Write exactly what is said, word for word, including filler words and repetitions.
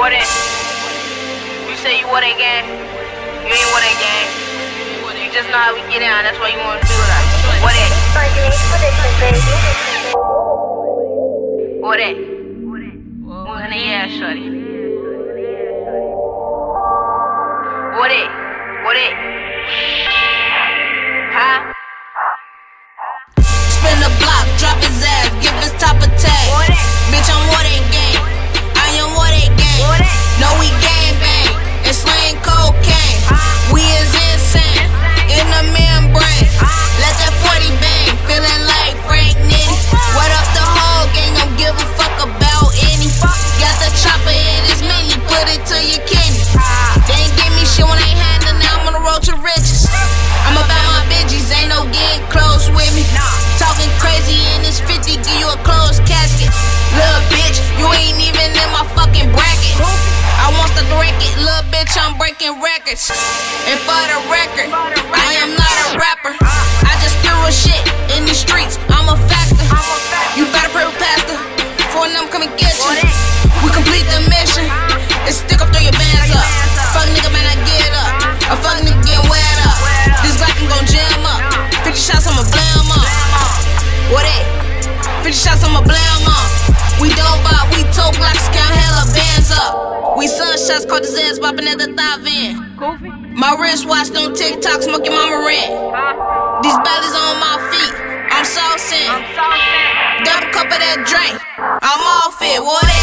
What it? You say you what a gang? You ain't what a gang. You just know how we get down. That's why you want to do that. What it? What it? Who's in the ass, shorty? What it? What it? Huh? Spin the block, drop his ass, give his top a tag. What it? Bitch, I'm what a gang. I am what a gang. What it? No, we gang bang and slang cocaine. We is insane in the membrane. Let that forty bang, feeling like Frank Nitty. What up the whole gang? Don't give a fuck about any. Got the chopper in his mini, put it to your kidney. They ain't give me shit when I ain't had nothing. Now I'm on the road to riches. I'm about my bitches, ain't no getting close with me. Talking crazy in this fifty, give you a closed casket. Little bitch, you ain't even in my fucking bracket. I want the record, little bitch, I'm breaking records. And for the record, I am not a rapper. I just threw a shit in the streets, I'm a factor. You better pray with pastor, for them come and get you. We complete the mission, and stick up, throw your bands up. Fuck nigga, man, I get up. A fuck nigga get wet up. This Glock can gon' jam up. fifty shots, I'ma blam up. What it? fifty shots, I'ma blam up. We don't buy, we tote Glocks, count hella bands up. We sunshots, caught his ass bopping at the thigh van. My wristwatch don't TikTok, smoking mama rent. These bellies on my feet, I'm saucing. Double cup of that drink, I'm off it. What it?